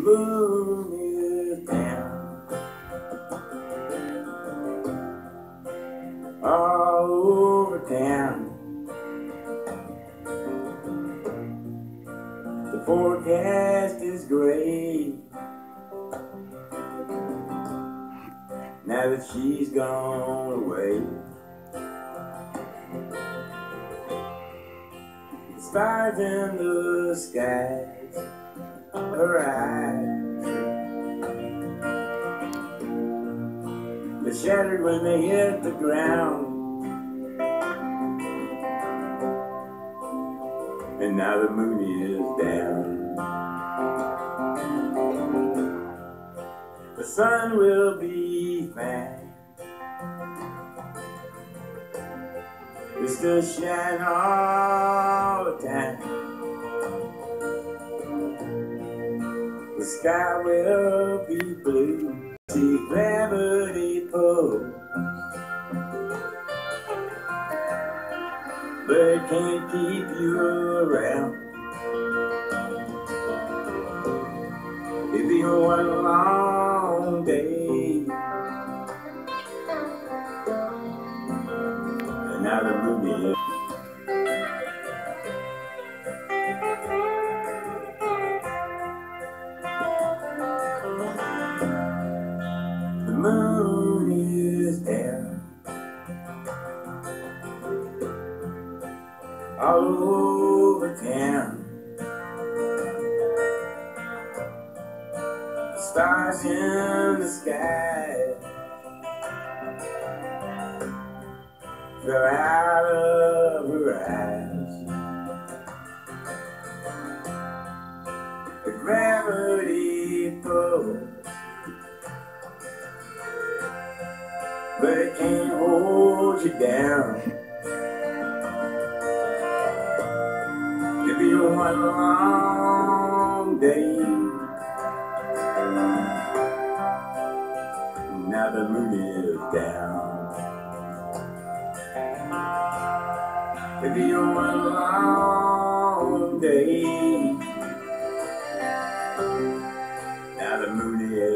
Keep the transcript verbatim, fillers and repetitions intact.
moon is down all over town. The forecast is gray now that she's gone away. Stars in the skies, her eyes, they shattered when they hit the ground, and now the moon is down. The sun will be fine, it still shine all the time. The sky will be blue, see gravity pull, but it can't keep you around. It'll be one long day, and now the moon is. The moon is down all over town. The stars in the sky fell out of her eyes. The gravity pulls, but it can't hold you down. It'll be one long day, now the moon is down. It'll be one long day, now the moon is